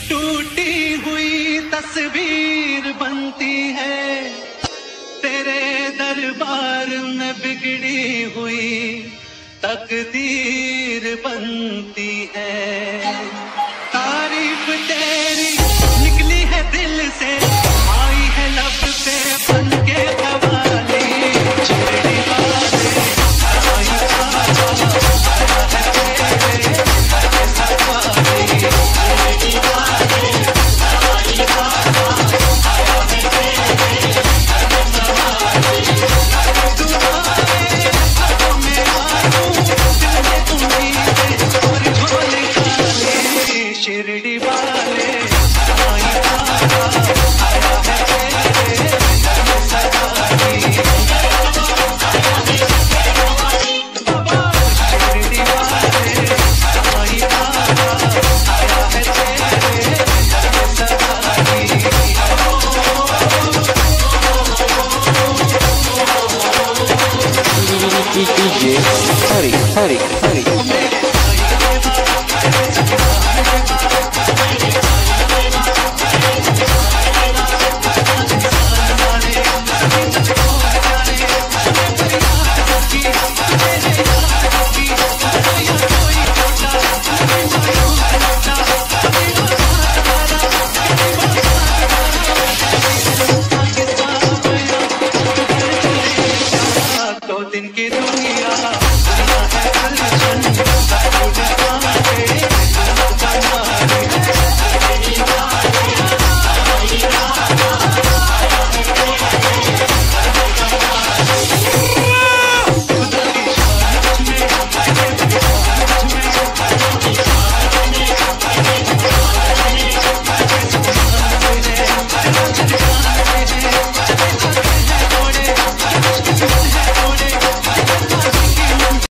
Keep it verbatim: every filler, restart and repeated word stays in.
टूटी हुई तस्वीर बनती है तेरे दरबार में, बिगड़ी हुई तकदीर बनती है। तारीफ तेरी निकली है दिल से, आई है लब पे बन के कवाली। शिरडी वाले आई आजा, आया है तेरे घर सवारी। शिरडी वाले आई आजा, आया है तेरे घर सवारी। तुम्हारे हाथों में आऊं, दिल में उम्मीदें और झोले खाली। शिरडी वाले आई आजा।